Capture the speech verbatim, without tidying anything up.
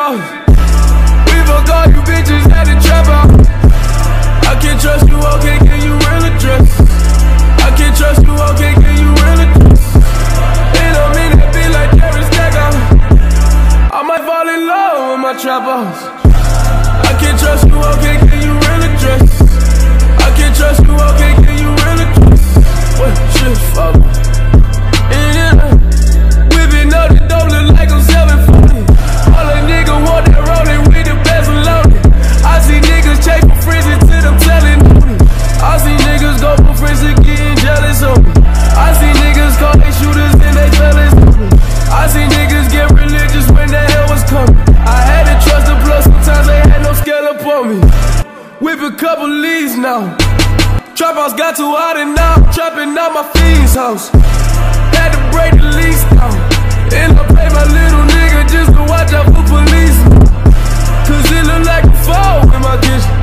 house. We fuck all you bitches at the trap house. I can't trust you, okay, can you real address? I can't trust you, okay, can you real address? And I'm in that bitch like Jerry Stackhouse. I might fall in love with my trap house. I can't trust you, okay, can you real address? I can't trust you, okay, can you real address? What shit, fuck? And then I whipping up the dope, look like I'm seven forty. All a nigga want that rolling with the bezel loaded. I see niggas chase for frizzy till them telling on it. I see niggas go for frizzy getting jealous of me. I see niggas call they shooters and they fellas on me. I see niggas get religious when the hell was coming. I had to trust the blood, sometimes they had no scale up on me. Whip a couple leads now. Trap house got too hot and now I'm trapping out my fiend's house. Had to break the lease down. And I pay my little nigga just to watch out for police. Cause it look like a fall in my kitchen.